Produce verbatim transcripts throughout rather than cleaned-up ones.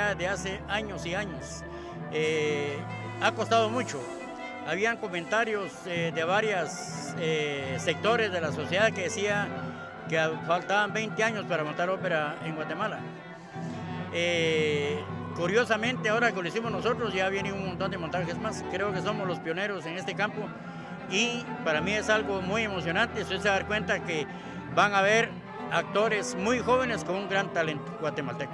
ya desde hace años y años. Eh, ha costado mucho. Habían comentarios eh, de varios eh, sectores de la sociedad que decía que faltaban veinte años para montar ópera en Guatemala. Eh, curiosamente, ahora que lo hicimos nosotros, ya vienen un montón de montajes más. Creo que somos los pioneros en este campo y para mí es algo muy emocionante. Usted se va a dar cuenta que van a haber actores muy jóvenes con un gran talento guatemaltecos.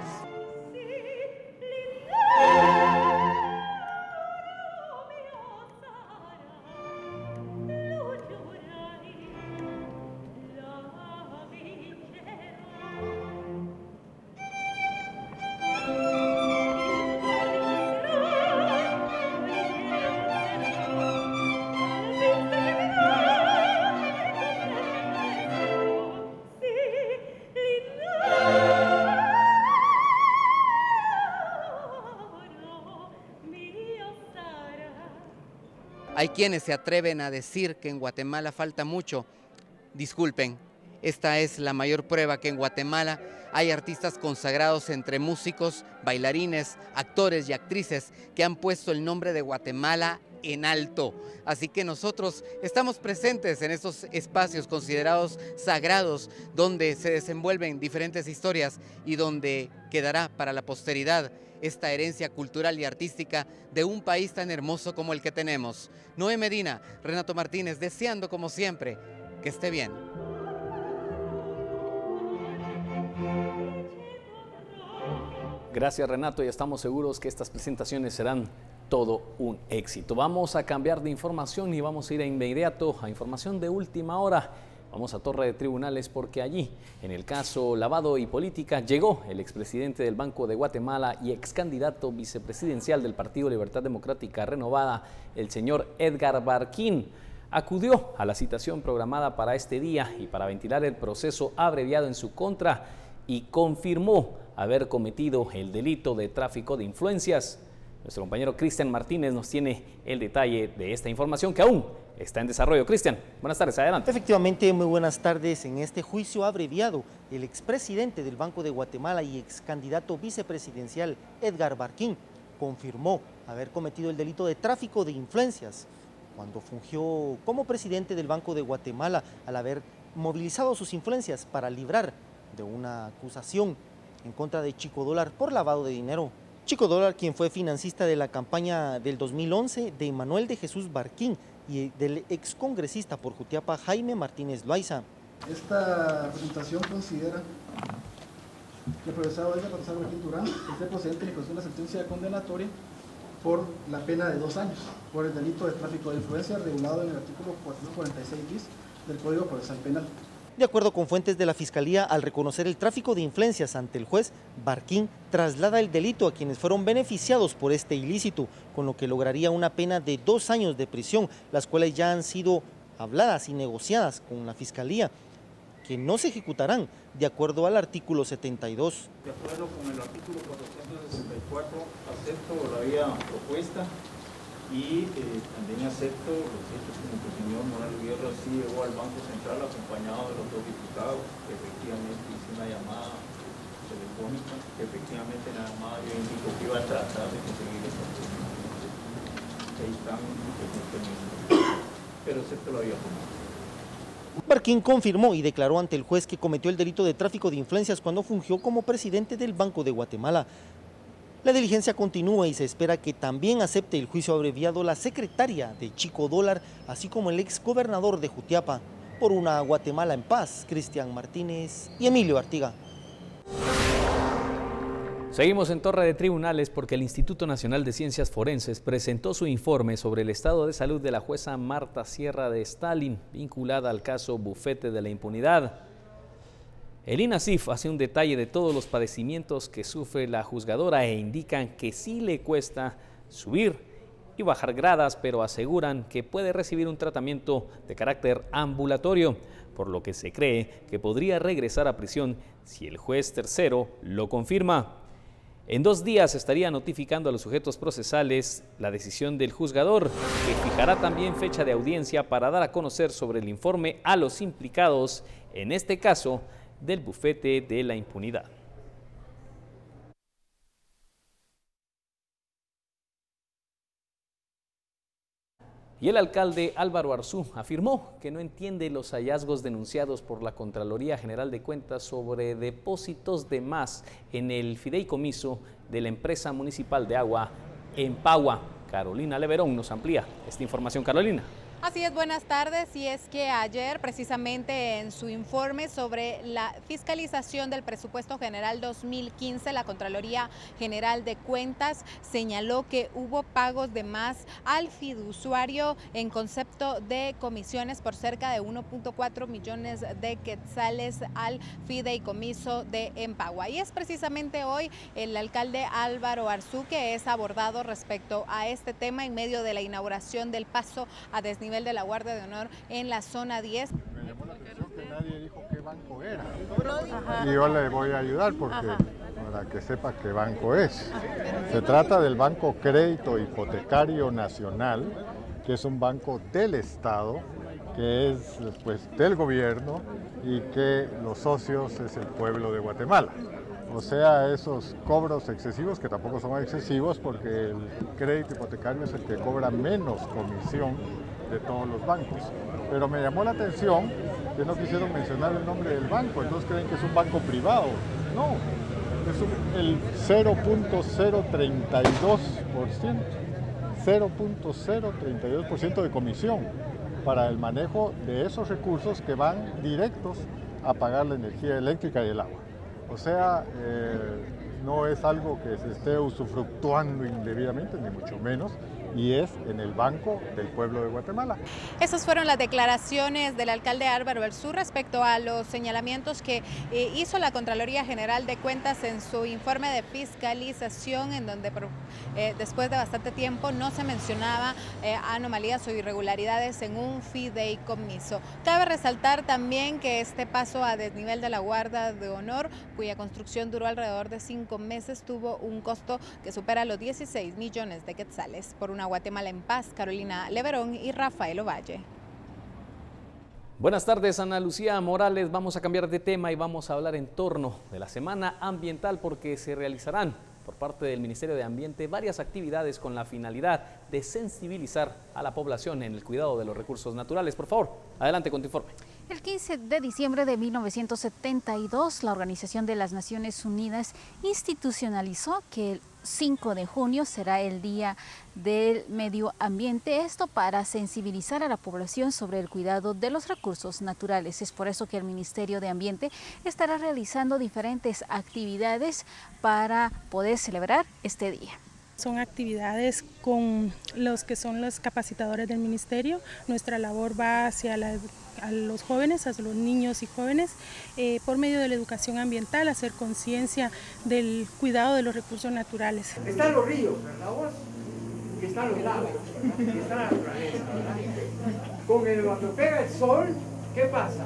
Hay quienes se atreven a decir que en Guatemala falta mucho. Disculpen, esta es la mayor prueba que en Guatemala hay artistas consagrados entre músicos, bailarines, actores y actrices que han puesto el nombre de Guatemala en alto. Así que nosotros estamos presentes en estos espacios considerados sagrados donde se desenvuelven diferentes historias y donde quedará para la posteridad esta herencia cultural y artística de un país tan hermoso como el que tenemos. Noé Medina, Renato Martínez, deseando como siempre que esté bien. Gracias, Renato, y estamos seguros que estas presentaciones serán todo un éxito. Vamos a cambiar de información y vamos a ir de inmediato a información de última hora. Vamos a Torre de Tribunales porque allí, en el caso Lavado y Política, llegó el expresidente del Banco de Guatemala y ex candidato vicepresidencial del Partido Libertad Democrática Renovada, el señor Edgar Barquín. Acudió a la citación programada para este día y para ventilar el proceso abreviado en su contra y confirmó haber cometido el delito de tráfico de influencias. Nuestro compañero Cristian Martínez nos tiene el detalle de esta información que aún está en desarrollo. Cristian, buenas tardes, adelante. Efectivamente, muy buenas tardes. En este juicio abreviado, el expresidente del Banco de Guatemala y ex candidato vicepresidencial Edgar Barquín confirmó haber cometido el delito de tráfico de influencias cuando fungió como presidente del Banco de Guatemala al haber movilizado sus influencias para librar de una acusación en contra de Chico Dólar por lavado de dinero. Chico Dólar, quien fue financista de la campaña del dos mil once de Manuel de Jesús Barquín y del excongresista por Jutiapa Jaime Martínez Loaiza. Esta presentación considera que el profesor Edgar Barquín Durán esté procedente de ejecución de una sentencia condenatoria por la pena de dos años por el delito de tráfico de influencia regulado en el artículo cuatrocientos cuarenta y seis bis del Código Procesal Penal. De acuerdo con fuentes de la Fiscalía, al reconocer el tráfico de influencias ante el juez, Barquín traslada el delito a quienes fueron beneficiados por este ilícito, con lo que lograría una pena de dos años de prisión, las cuales ya han sido habladas y negociadas con la Fiscalía, que no se ejecutarán de acuerdo al artículo setenta y dos. De acuerdo con el artículo cuatrocientos sesenta y cuatro, acepto la vía propuesta y eh, también acepto los hechos como que el señor Morales Guerra sí llegó al Banco Central acompañado de los dos diputados, que efectivamente hizo una llamada telefónica, que efectivamente la llamada yo indico que iba a tratar de conseguir esa persona. Ahí están pero acepto la vía propuesta. Barquín confirmó y declaró ante el juez que cometió el delito de tráfico de influencias cuando fungió como presidente del Banco de Guatemala. La diligencia continúa y se espera que también acepte el juicio abreviado la secretaria de Chico Dólar, así como el ex gobernador de Jutiapa. Por una Guatemala en paz, Cristian Martínez y Emilio Artiga. Seguimos en Torre de Tribunales porque el Instituto Nacional de Ciencias Forenses presentó su informe sobre el estado de salud de la jueza Marta Sierra de Stalin, vinculada al caso Bufete de la Impunidad. El INASIF hace un detalle de todos los padecimientos que sufre la juzgadora e indican que sí le cuesta subir y bajar gradas, pero aseguran que puede recibir un tratamiento de carácter ambulatorio, por lo que se cree que podría regresar a prisión si el juez tercero lo confirma. En dos días estaría notificando a los sujetos procesales la decisión del juzgador, que fijará también fecha de audiencia para dar a conocer sobre el informe a los implicados, en este caso, del Bufete de la Impunidad. Y el alcalde Álvaro Arzú afirmó que no entiende los hallazgos denunciados por la Contraloría General de Cuentas sobre depósitos de más en el fideicomiso de la empresa municipal de agua Empagua. Carolina Leverón nos amplía esta información. Carolina. Así es, buenas tardes. Y es que ayer, precisamente en su informe sobre la fiscalización del presupuesto general dos mil quince, la Contraloría General de Cuentas señaló que hubo pagos de más al fiduciario en concepto de comisiones por cerca de uno punto cuatro millones de quetzales al fideicomiso de Empagua. Y es precisamente hoy el alcalde Álvaro Arzú que es abordado respecto a este tema en medio de la inauguración del paso a desnivel nivel de la Guardia de Honor en la zona diez. Me llamó la atención que nadie dijo qué banco era. Ajá. Y yo le voy a ayudar porque Ajá. para que sepa qué banco es. Se trata del Banco Crédito Hipotecario Nacional, que es un banco del Estado, que es pues, del gobierno y que los socios es el pueblo de Guatemala. O sea, esos cobros excesivos, que tampoco son excesivos porque el crédito hipotecario es el que cobra menos comisión de todos los bancos. Pero me llamó la atención que no quisieron mencionar el nombre del banco, entonces creen que es un banco privado. No, es un, el cero punto cero treinta y dos por ciento, cero punto cero treinta y dos por ciento de comisión para el manejo de esos recursos que van directos a pagar la energía eléctrica y el agua. O sea, eh, no es algo que se esté usufructuando indebidamente, ni mucho menos, y es en el Banco del Pueblo de Guatemala. Esas fueron las declaraciones del alcalde Álvaro Arzú respecto a los señalamientos que eh, hizo la Contraloría General de Cuentas en su informe de fiscalización, en donde eh, después de bastante tiempo no se mencionaba eh, anomalías o irregularidades en un fideicomiso. Cabe resaltar también que este paso a desnivel de la Guardia de Honor, cuya construcción duró alrededor de cinco meses, tuvo un costo que supera los dieciséis millones de quetzales. Por una Guatemala en paz, Carolina Leverón y Rafael Ovalle. Buenas tardes, Ana Lucía Morales. Vamos a cambiar de tema y vamos a hablar en torno de la Semana Ambiental, porque se realizarán por parte del Ministerio de Ambiente varias actividades con la finalidad de sensibilizar a la población en el cuidado de los recursos naturales. Por favor, adelante con tu informe. El quince de diciembre de mil novecientos setenta y dos, la Organización de las Naciones Unidas institucionalizó que el cinco de junio será el Día del Medio Ambiente, esto para sensibilizar a la población sobre el cuidado de los recursos naturales. Es por eso que el Ministerio de Ambiente estará realizando diferentes actividades para poder celebrar este día. Son actividades con los que son los capacitadores del ministerio. Nuestra labor va hacia la, a los jóvenes, hacia los niños y jóvenes, eh, por medio de la educación ambiental, hacer conciencia del cuidado de los recursos naturales. Están los ríos, ¿verdad vos? Y están los lagos, y está la naturaleza, ¿verdad? Con el, cuando pega el sol, ¿qué pasa?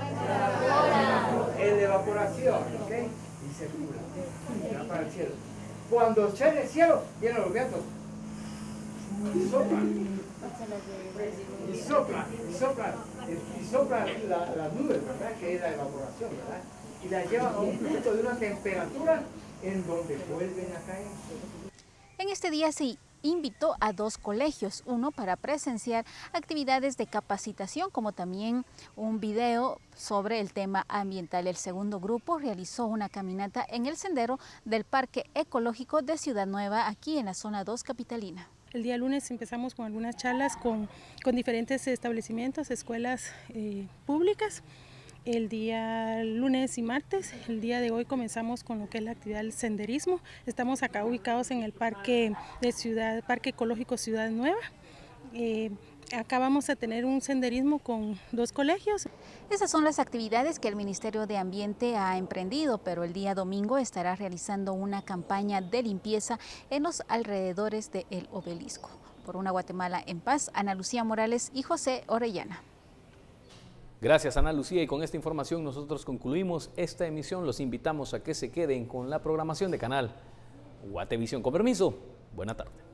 En la evaporación, ¿ok? Y se cura, para el cielo. Cuando sale el cielo, vienen los vientos y soplan, y soplan, y soplan, y soplan la, las nubes, ¿verdad? Que es la evaporación, ¿verdad? Y la llevan a un punto de una temperatura en donde vuelven a caer. En este día se invitó a dos colegios, uno para presenciar actividades de capacitación, como también un video sobre el tema ambiental. El segundo grupo realizó una caminata en el sendero del Parque Ecológico de Ciudad Nueva, aquí en la zona dos capitalina. El día lunes empezamos con algunas charlas con, con diferentes establecimientos, escuelas eh, públicas. El día lunes y martes, el día de hoy comenzamos con lo que es la actividad del senderismo. Estamos acá ubicados en el Parque de Ciudad, Parque Ecológico Ciudad Nueva. Eh, acá vamos a tener un senderismo con dos colegios. Esas son las actividades que el Ministerio de Ambiente ha emprendido, pero el día domingo estará realizando una campaña de limpieza en los alrededores del obelisco. Por una Guatemala en paz, Ana Lucía Morales y José Orellana. Gracias, Ana Lucía, y con esta información nosotros concluimos esta emisión. Los invitamos a que se queden con la programación de Canal Guatevisión. Con permiso, buena tarde.